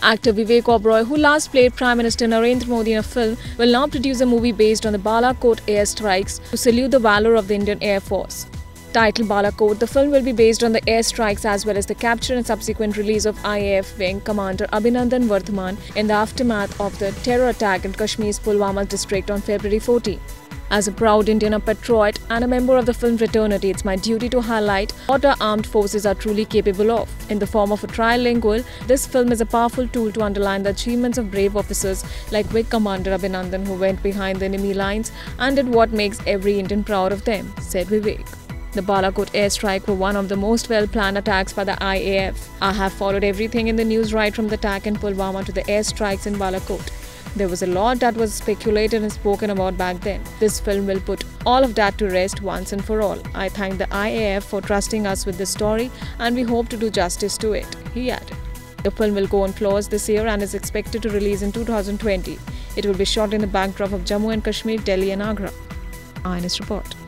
Actor Vivek Oberoi, who last played Prime Minister Narendra Modi in a film, will now produce a movie based on the Balakot airstrikes to salute the valor of the Indian Air Force. Titled Balakot, the film will be based on the airstrikes as well as the capture and subsequent release of IAF Wing Commander Abhinandan Vardhaman in the aftermath of the terror attack in Kashmir's Pulwama district on February 14. As a proud Indian patriot and a member of the film fraternity, it's my duty to highlight what our armed forces are truly capable of. In the form of a trilingual, this film is a powerful tool to underline the achievements of brave officers like Wing Commander Abhinandan, who went behind the enemy lines and did what makes every Indian proud of them, said Vivek. The Balakot airstrike were one of the most well-planned attacks by the IAF. I have followed everything in the news right from the attack in Pulwama to the airstrikes in Balakot. There was a lot that was speculated and spoken about back then. This film will put all of that to rest once and for all. I thank the IAF for trusting us with this story and we hope to do justice to it, he added. The film will go on floors this year and is expected to release in 2020. It will be shot in the backdrop of Jammu and Kashmir, Delhi and Agra. IANS report.